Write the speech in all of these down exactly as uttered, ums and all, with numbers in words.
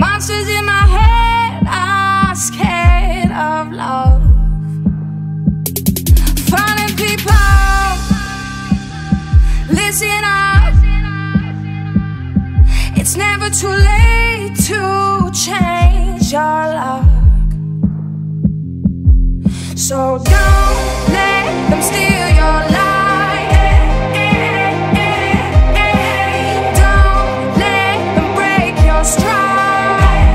monsters in my head are scared of love. Falling people, listen up. It's never too late to change your luck. So don't let them steal your light. Don't let them break your stride.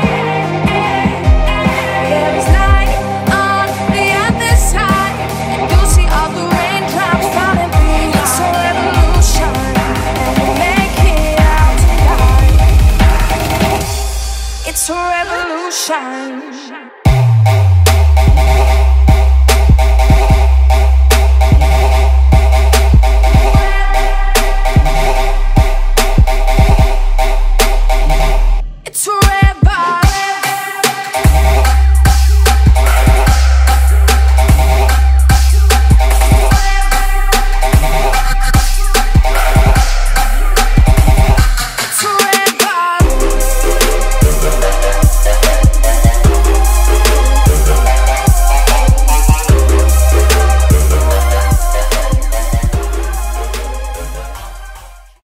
There is light on the other side, and you'll see all the raindrops falling through. It's a revolution, and we'll make it out tonight. It's a revolution.